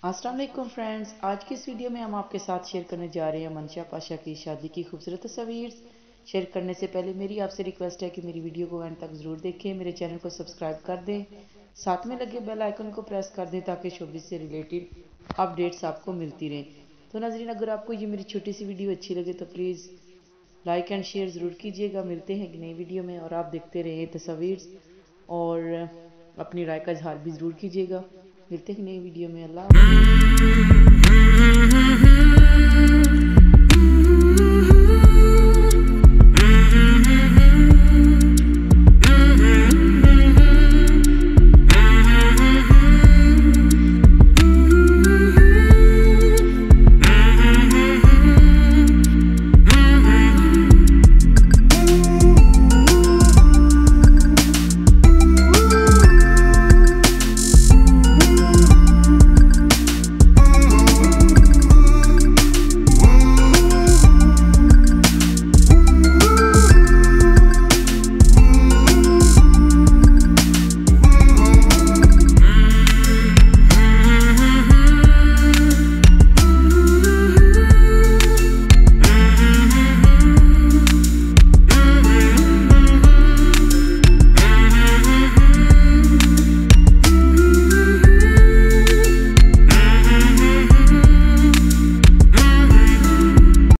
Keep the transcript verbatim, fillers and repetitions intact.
अस्सलाम वालेकुम फ्रेंड्स, आज की इस वीडियो में हम आपके साथ शेयर करने जा रहे हैं मनशा पाशा की शादी की खूबसूरत तस्वीर। शेयर करने से पहले मेरी आपसे रिक्वेस्ट है कि मेरी वीडियो को एंड तक ज़रूर देखें, मेरे चैनल को सब्सक्राइब कर दें, साथ में लगे बेल आइकन को प्रेस कर दें ताकि शोबिज़ से रिलेटेड अपडेट्स आपको मिलती रहें। तो नाज़रीन, अगर आपको ये मेरी छोटी सी वीडियो अच्छी लगे तो प्लीज़ लाइक एंड शेयर ज़रूर कीजिएगा। मिलते हैं एक नई वीडियो में और आप देखते रहें तस्वीर और अपनी राय का इजहार भी ज़रूर कीजिएगा। मिलते हैं नई वीडियो में। अल्लाह हाफ़िज़।